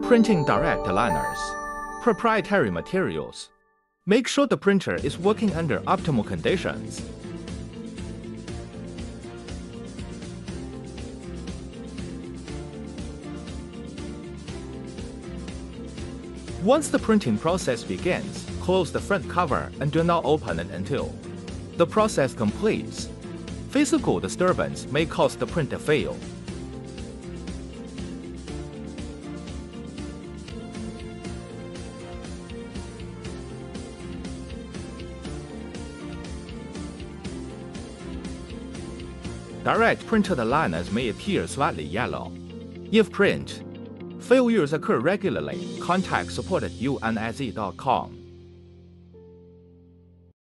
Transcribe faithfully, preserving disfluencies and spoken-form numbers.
Printing direct liners. Proprietary materials. Make sure the printer is working under optimal conditions. Once the printing process begins, close the front cover and do not open it until the process completes. Physical disturbance may cause the print to fail. Direct printed liners may appear slightly yellow. If print failures occur regularly, contact support at u n s e dot com.